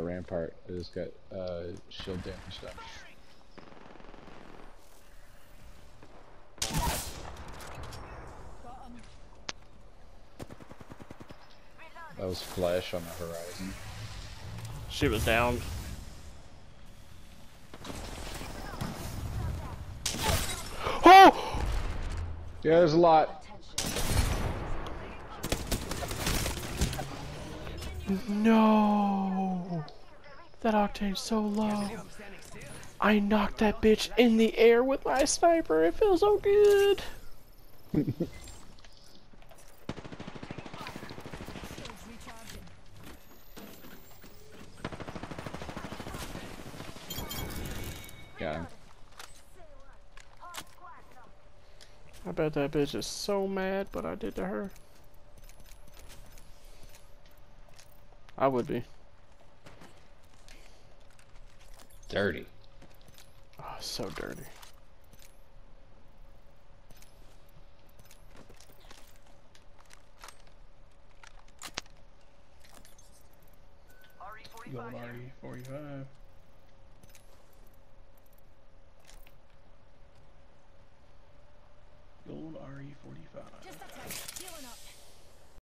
rampart. It just got shield damage done. That was flash on the horizon. She was down. Oh! Yeah, there's a lot. No! That octane's so low. I knocked that bitch in the air with my sniper. It feels so good. Got him. I bet that bitch is so mad what I did to her. I would be. Dirty. Oh, so dirty. Gold RE45. Gold RE45.